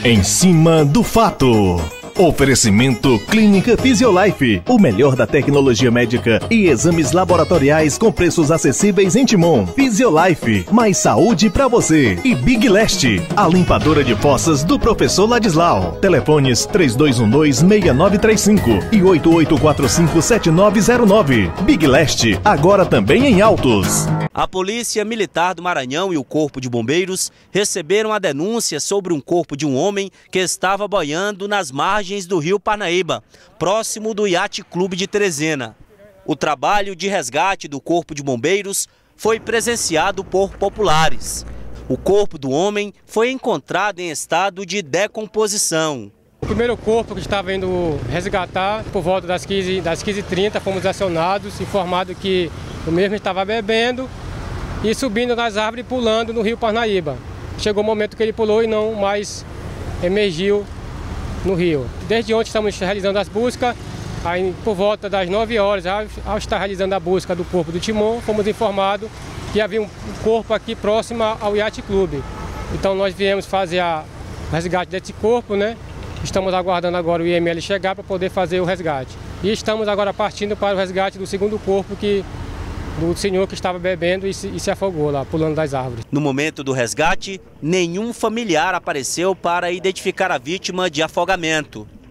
Em cima do fato. Oferecimento Clínica Fisiolife, o melhor da tecnologia médica e exames laboratoriais com preços acessíveis em Timon. Fisiolife, mais saúde pra você. E Big Leste, a limpadora de fossas do professor Ladislau. Telefones 3212-6935 e 8845-7909. Big Leste, agora também em Altos. A Polícia Militar do Maranhão e o Corpo de Bombeiros receberam a denúncia sobre um corpo de um homem que estava boiando nas margens do rio Parnaíba, próximo do Yacht Clube de Teresina. O trabalho de resgate do Corpo de Bombeiros foi presenciado por populares. O corpo do homem foi encontrado em estado de decomposição. O primeiro corpo que estava indo resgatar, por volta das 15h30, fomos acionados, informado que o mesmo estava bebendo e subindo nas árvores e pulando no rio Parnaíba. Chegou o momento que ele pulou e não mais emergiu no rio. Desde ontem estamos realizando as buscas, aí por volta das 9 horas, ao estar realizando a busca do corpo do Timon, fomos informados que havia um corpo aqui próximo ao Yacht Clube. Então nós viemos fazer o resgate desse corpo, né? Estamos aguardando agora o IML chegar para poder fazer o resgate. E estamos agora partindo para o resgate do segundo corpo do senhor que estava bebendo e se afogou lá, pulando das árvores. No momento do resgate, nenhum familiar apareceu para identificar a vítima de afogamento.